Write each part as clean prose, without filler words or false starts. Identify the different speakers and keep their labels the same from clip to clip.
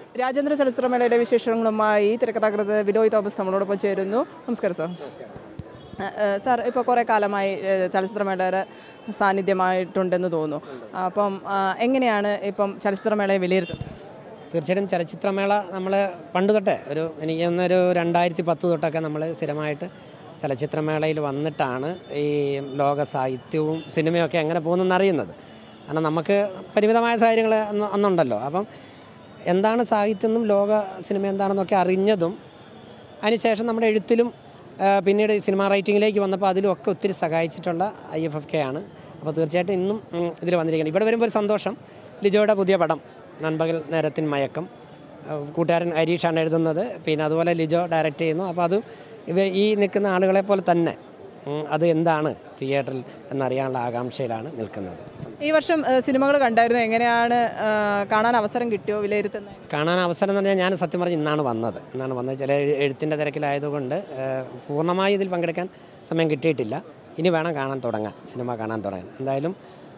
Speaker 1: രാജ്യാന്തര ചലച്ചിത്രമേളയുടെ വിശേഷങ്ങളുമായി തിരക്കഥാകൃത്ത് ബിനോയ് തോമസ് നമ്മളോടൊപ്പം ചേരുന്നു. നമസ്കാരം സാർ. സാർ, ഇപ്പോൾ കുറേ കാലമായി ചലച്ചിത്രമേളയുടെ സാന്നിധ്യമായിട്ടുണ്ടെന്ന് തോന്നുന്നു. അപ്പം എങ്ങനെയാണ് ഇപ്പം ചലച്ചിത്രമേളയെ വിലയിരുത്തുന്നത്?
Speaker 2: തീർച്ചയായിട്ടും ചലച്ചിത്രമേള നമ്മൾ പണ്ട് തൊട്ടേ എനിക്ക് തോന്നുന്നൊരു 2010 തൊട്ടൊക്കെ നമ്മൾ സ്ഥിരമായിട്ട് ചലച്ചിത്രമേളയിൽ വന്നിട്ടാണ് ഈ ലോക സാഹിത്യവും സിനിമയൊക്കെ എങ്ങനെ പോകുന്നതെന്ന് അറിയുന്നത്. കാരണം നമുക്ക് പരിമിതമായ സാഹചര്യങ്ങൾ അന്നുണ്ടല്ലോ. അപ്പം എന്താണ് സാഹിത്യമെന്നും ലോക സിനിമ എന്താണെന്നൊക്കെ അറിഞ്ഞതും അതിനുശേഷം നമ്മുടെ എഴുത്തിലും പിന്നീട് സിനിമ റൈറ്റിങ്ങിലേക്ക് വന്നപ്പോൾ അതിലുമൊക്കെ ഒത്തിരി സഹായിച്ചിട്ടുള്ള IFFK ആണ്. അപ്പോൾ തീർച്ചയായിട്ടും ഇന്നും ഇതിൽ വന്നിരിക്കുന്നത്. ഇവിടെ വരുമ്പോൾ ഒരു സന്തോഷം. ലിജോയുടെ പുതിയ പടം നൻപകൽ നേരത്തിൻ മയക്കം, കൂട്ടുകാരൻ ഹരീഷാണ് എഴുതുന്നത്. പിന്നെ അതുപോലെ ലിജോ ഡയറക്റ്റ് ചെയ്യുന്നു. അപ്പോൾ അത് ഈ നിൽക്കുന്ന ആളുകളെ പോലെ തന്നെ അത് എന്താണ് തിയേറ്ററിൽ എന്നറിയാനുള്ള ആകാംക്ഷയിലാണ് നിൽക്കുന്നത്.
Speaker 1: ഈ വർഷം സിനിമകൾ കണ്ടായിരുന്നു. എങ്ങനെയാണ് കാണാൻ അവസരം കിട്ടിയോ, വിലയിരുത്തുന്നത്?
Speaker 2: കാണാൻ അവസരം എന്ന് പറഞ്ഞാൽ ഞാൻ സത്യം പറഞ്ഞ് ഇന്നാണ് വന്നത്. ചില എഴുത്തിൻ്റെ തിരക്കിലായതുകൊണ്ട് പൂർണ്ണമായി ഇതിൽ പങ്കെടുക്കാൻ സമയം കിട്ടിയിട്ടില്ല. ഇനി വേണം സിനിമ കാണാൻ തുടങ്ങാൻ. എന്തായാലും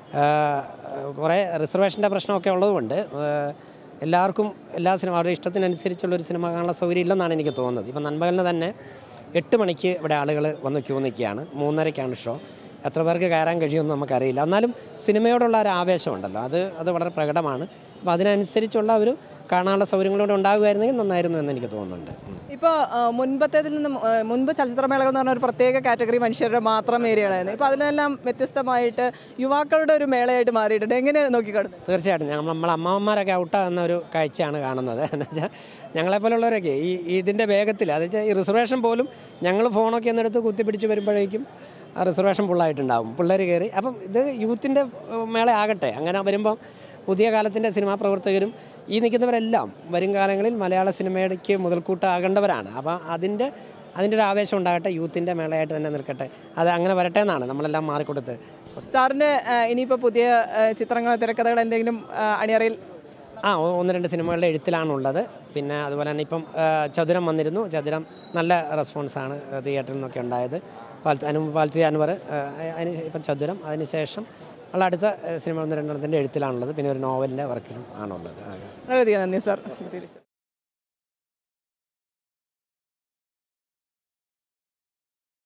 Speaker 2: കുറേ റിസർവേഷൻ്റെ പ്രശ്നമൊക്കെ ഉള്ളതുകൊണ്ട് എല്ലാവർക്കും എല്ലാ സിനിമ അവരുടെ ഇഷ്ടത്തിനനുസരിച്ചുള്ളൊരു സിനിമ കാണാനുള്ള സൗകര്യം ഇല്ലെന്നാണ് എനിക്ക് തോന്നുന്നത്. ഇപ്പം നൻപകലിന് തന്നെ 8 മണിക്ക് ഇവിടെ ആളുകൾ വന്ന് ക്യൂ നിൽക്കുകയാണ്. 3:30-ക്കാണ് ഷോ. എത്ര പേർക്ക് കയറാൻ കഴിയുമെന്ന് നമുക്കറിയില്ല. എന്നാലും സിനിമയോടുള്ള ഒരു ആവേശമുണ്ടല്ലോ, അത് വളരെ പ്രകടമാണ്. അപ്പോൾ അതിനനുസരിച്ചുള്ള ഒരു കാണാനുള്ള സൗകര്യങ്ങളോട് ഉണ്ടാകുമായിരുന്നെങ്കിൽ നന്നായിരുന്നു എന്ന് എനിക്ക് തോന്നുന്നുണ്ട്.
Speaker 1: ഇപ്പോൾ മുൻപത്തേതിൽ നിന്നും മുൻപ് ചലച്ചിത്രമേളകൾ എന്ന് പറഞ്ഞ ഒരു പ്രത്യേക കാറ്റഗറി മനുഷ്യരുടെ മാത്രം ഏരിയകളായിരുന്നു. ഇപ്പോൾ അതിനെല്ലാം വ്യത്യസ്തമായിട്ട് യുവാക്കളുടെ ഒരു മേളയായിട്ട് മാറിയിട്ടുണ്ട്. എങ്ങനെ നോക്കിക്കാണുന്നു?
Speaker 2: തീർച്ചയായിട്ടും നമ്മളെ അമ്മമാരൊക്കെ ഔട്ടാകുന്ന ഒരു കാഴ്ചയാണ് കാണുന്നത്. എന്ന് വെച്ചാൽ ഞങ്ങളെപ്പോലുള്ളവരൊക്കെ ഇതിൻ്റെ വേഗത്തിൽ, അത് വെച്ചാൽ ഈ റിസർവേഷൻ പോലും ഞങ്ങൾ ഫോണൊക്കെ ഒന്നെടുത്ത് കുത്തിപ്പിടിച്ച് വരുമ്പോഴേക്കും റിസർവേഷൻ ഫുള്ളായിട്ടുണ്ടാകും, പിള്ളേർ കയറി. അപ്പം ഇത് യൂത്തിൻ്റെ മേള ആകട്ടെ. അങ്ങനെ വരുമ്പം പുതിയ കാലത്തിൻ്റെ സിനിമാ പ്രവർത്തകരും ഈ നിൽക്കുന്നവരെല്ലാം വരും കാലങ്ങളിൽ മലയാള സിനിമയ്ക്ക് മുതൽക്കൂട്ടാകേണ്ടവരാണ്. അപ്പോൾ അതിൻ്റെ ഒരു ആവേശം ഉണ്ടാകട്ടെ, യൂത്തിൻ്റെ മേളയായിട്ട് തന്നെ നിൽക്കട്ടെ. അത് അങ്ങനെ വരട്ടെ എന്നാണ് നമ്മളെല്ലാം മാറിക്കൊടുത്ത്.
Speaker 1: സാറിൻ്റെ ഇനിയിപ്പോൾ പുതിയ ചിത്രങ്ങൾ, തിരക്കഥകൾ എന്തെങ്കിലും അണിയറയിൽ?
Speaker 2: 1-2 സിനിമകളുടെ എഴുത്തിലാണുള്ളത്. പിന്നെ അതുപോലെ തന്നെ ഇപ്പം ചതുരം വന്നിരുന്നു. ചതുരം നല്ല റെസ്പോൺസാണ് തിയേറ്ററിൽ നിന്നൊക്കെ ഉണ്ടായത്. പാൽത്തുയ അൻവർ, ഇപ്പം ചതുരം. അതിനുശേഷം ഉള്ള അടുത്ത സിനിമ 1-2 എഴുത്തിലാണുള്ളത്. പിന്നെ ഒരു നോവലിൻ്റെ വർക്കിലും ആണുള്ളത്.
Speaker 1: വളരെയധികം നന്ദി സാർ.